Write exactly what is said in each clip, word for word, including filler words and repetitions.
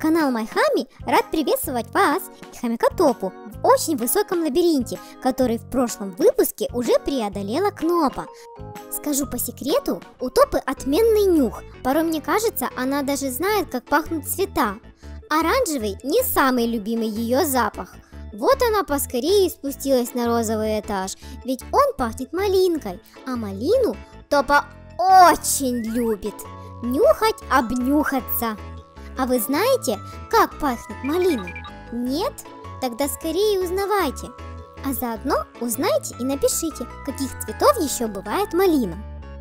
Канал Майхами рад приветствовать вас и хомяка Топу в очень высоком лабиринте, который в прошлом выпуске уже преодолела Кнопа. Скажу по секрету, у Топы отменный нюх. Порой мне кажется, она даже знает, как пахнут цвета. Оранжевый не самый любимый ее запах. Вот она поскорее спустилась на розовый этаж, ведь он пахнет малинкой, а малину Топа очень любит. Нюхать, обнюхаться. А вы знаете, как пахнет малина? Нет? Тогда скорее узнавайте. А заодно узнайте и напишите, каких цветов еще бывает малина.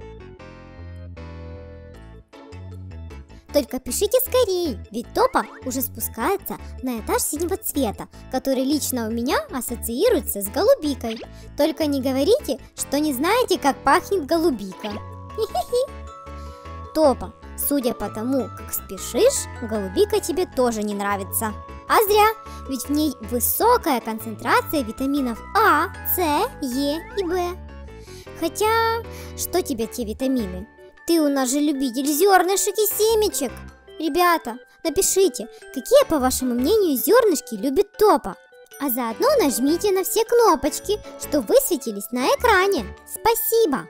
Только пишите скорее, ведь Топа уже спускается на этаж синего цвета, который лично у меня ассоциируется с голубикой. Только не говорите, что не знаете, как пахнет голубика. Хи-хи-хи. Топа, судя по тому, как спешишь, голубика тебе тоже не нравится. А зря, ведь в ней высокая концентрация витаминов А, С, Е и В. Хотя, что тебе те витамины? Ты у нас же любитель зернышек и семечек. Ребята, напишите, какие, по вашему мнению, зернышки любит Топа. А заодно нажмите на все кнопочки, что высветились на экране. Спасибо!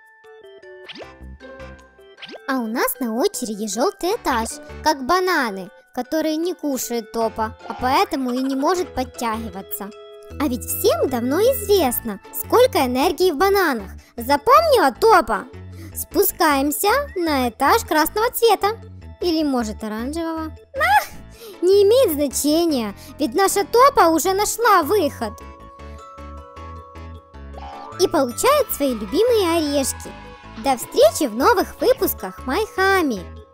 А у нас на очереди желтый этаж, как бананы, которые не кушает Топа, а поэтому и не может подтягиваться. А ведь всем давно известно, сколько энергии в бананах. Запомнила, Топа? Спускаемся на этаж красного цвета. Или может оранжевого? А, не имеет значения, ведь наша Топа уже нашла выход. И получает свои любимые орешки. До встречи в новых выпусках Майхами!